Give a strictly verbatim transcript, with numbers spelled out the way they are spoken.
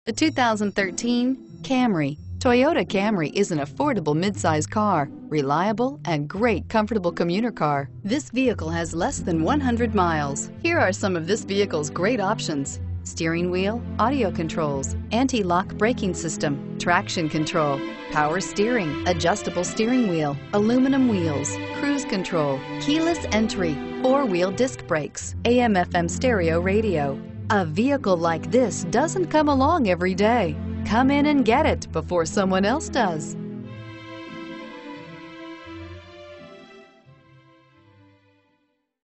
The two thousand thirteen Camry. Toyota Camry is an affordable midsize car, reliable and great comfortable commuter car. This vehicle has less than one hundred miles. Here are some of this vehicle's great options: steering wheel audio controls, anti-lock braking system, traction control, power steering, adjustable steering wheel, aluminum wheels, cruise control, keyless entry, four-wheel disc brakes, A M F M stereo radio. A vehicle like this doesn't come along every day. Come in and get it before someone else does.